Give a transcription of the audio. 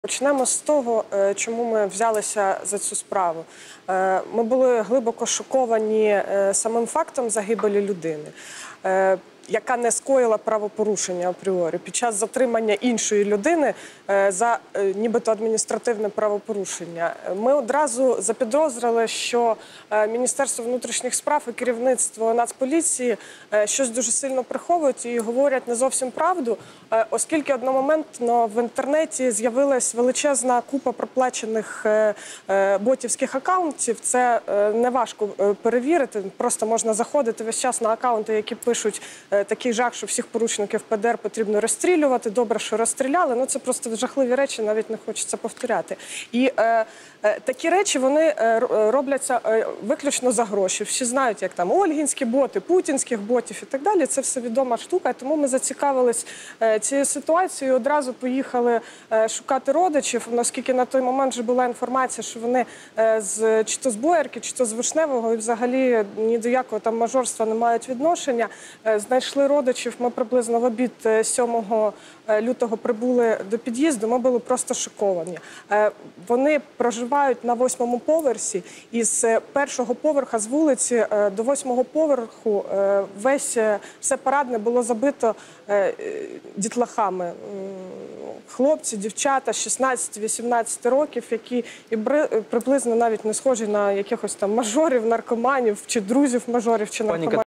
Почнемо з того, чому ми взялися за цю справу. Ми були глибоко шоковані самим фактом загибелі людини, яка не скоїла правопорушення апріорі під час затримання іншої людини за нібито адміністративне правопорушення. Ми одразу запідозрили, що Міністерство внутрішніх справ і керівництво Нацполіції щось дуже сильно приховують і говорять не зовсім правду, оскільки одномоментно в інтернеті з'явилась величезна купа проплачених ботівських акаунтів. Це неважко перевірити, просто можна заходити весь час на акаунти, які пишуть такий жах, що всіх порушників ПДР потрібно розстрілювати. Добре, що розстріляли. Ну, це просто жахливі речі, навіть не хочеться повторяти. І такі речі, вони робляться виключно за гроші. Всі знають, як там ольгінські боти, путінських ботів і так далі. Це все відома штука. Тому ми зацікавились цією ситуацією, одразу поїхали шукати родичів, оскільки на той момент вже була інформація, що вони чи то з Боярки, чи то з Вишневого, і взагалі ні до якого там мажорства не мають відношення. Знайшли родичів, ми приблизно в обід 7 лютого прибули до під'їзду, ми були просто шоковані. Вони проживають на 8-му поверсі, і з 1-го поверха, з вулиці до 8-го поверху все парадне було забито дітлахами. Хлопці, дівчата 16-18 років, які приблизно навіть не схожі на якихось там мажорів, наркоманів, чи друзів мажорів, чи наркоманів.